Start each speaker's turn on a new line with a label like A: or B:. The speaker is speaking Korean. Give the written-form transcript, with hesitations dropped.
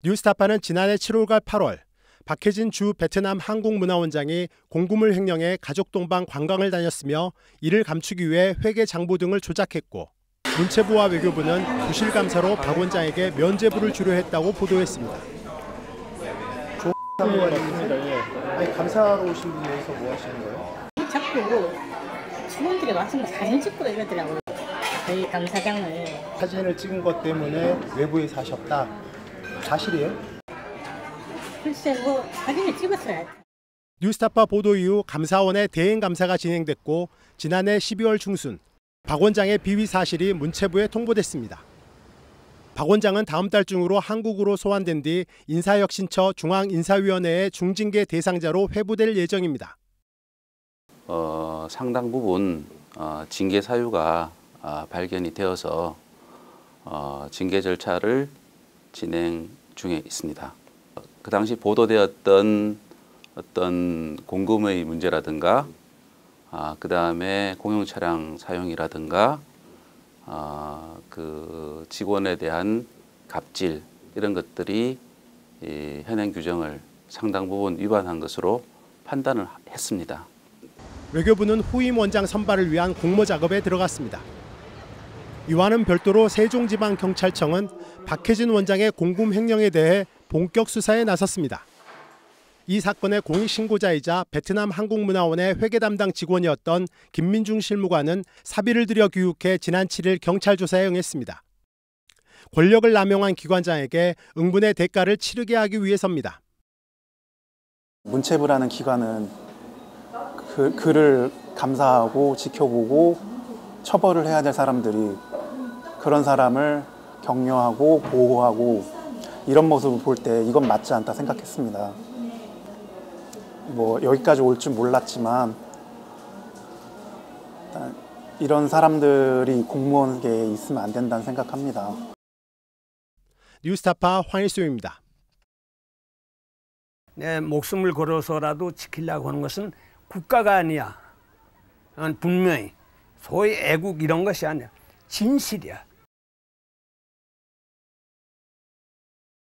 A: 뉴스타파는 지난해 7월과 8월 박혜진 주 베트남 한국문화원장이 공금을 횡령해 가족 동반 관광을 다녔으며 이를 감추기 위해 회계 장부 등을 조작했고 문체부와 외교부는 부실 감사로 박 원장에게 면죄부를 주려 했다고 보도했습니다.
B: 아니, 감사하러 오신 분이 여기서 뭐 하시는 거예요?
C: 자꾸 직원들이 와서 사진 찍고 이러더라고요. 저희 감사장을.
B: 사진을 찍은 것 때문에 외부에 사셨다. 사실이에요?
C: 글쎄 뭐 사진을 찍었어요.
A: 뉴스타파 보도 이후 감사원의 대행 감사가 진행됐고 지난해 12월 중순 박 원장의 비위 사실이 문체부에 통보됐습니다. 박 원장은 다음 달 중으로 한국으로 소환된 뒤 인사혁신처 중앙인사위원회의 중징계 대상자로 회부될 예정입니다.
D: 상당 부분 징계 사유가 발견이 되어서 징계 절차를 진행 중에 있습니다. 그 당시 보도되었던 어떤 공금의 문제라든가 그 다음에 공용 차량 사용이라든가 그 직원에 대한 갑질 이런 것들이 현행 규정을 상당 부분 위반한 것으로 판단을 했습니다.
A: 외교부는 후임 원장 선발을 위한 공모 작업에 들어갔습니다. 이와는 별도로 세종지방경찰청은 박혜진 원장의 공금 횡령에 대해 본격 수사에 나섰습니다. 이 사건의 공익신고자이자 베트남 한국문화원의 회계 담당 직원이었던 김민중 실무관은 사비를 들여 교육해 지난 7일 경찰 조사에 응했습니다. 권력을 남용한 기관장에게 응분의 대가를 치르게 하기 위해서입니다.
E: 문체부라는 기관은 그를 감사하고 지켜보고 처벌을 해야 될 사람들이 그런 사람을 격려하고 보호하고 이런 모습을 볼 때 이건 맞지 않다 생각했습니다. 뭐 여기까지 올 줄 몰랐지만 이런 사람들이 공무원계에 있으면 안 된다는 생각합니다.
A: 뉴스타파 황일수입니다.
F: 내 목숨을 걸어서라도 지키려고 하는 것은 국가가 아니야. 분명히 소위 애국 이런 것이 아니야. 진실이야.